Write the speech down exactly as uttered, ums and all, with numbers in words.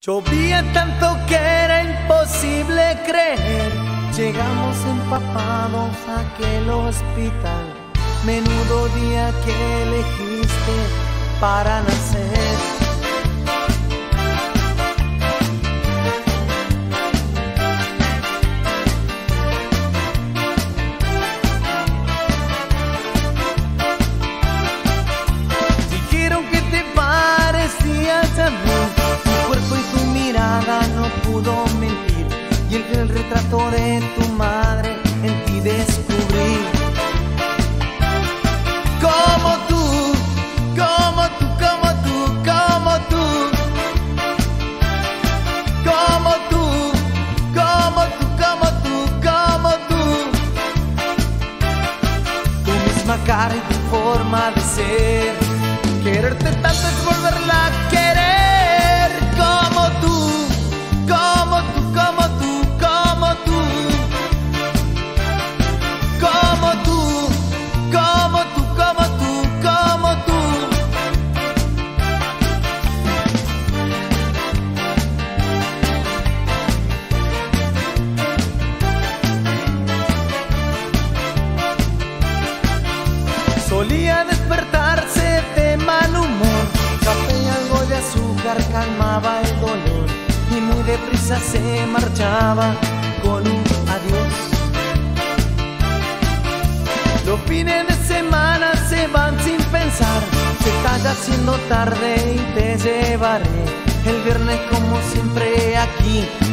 Llovía tanto que era imposible creer. Llegamos empapados a aquel hospital. Menudo día que elegiste para nacer. Dijeron que te parecías a mí. Tu cuerpo y tu mirada no pudo mentir. Y el fiel retrato de tu madre en ti descubrí. Como tú, como tú, como tú, como tú. Como tú, como tú, como tú, como tú. Tu misma cara y tu forma de ser. Quererte tanto es volverla a querer. Como tú, como tú, como tú, como tú. Como tú, como tú, como tú, como tú. Solía despertarse de mal humor. Café y algo de azúcar calmaba el dolor. Y muy deprisa se marchaba con un adiós. Los fines de semana se van sin pensar. Se está haciendo tarde y te llevaré el viernes como siempre aquí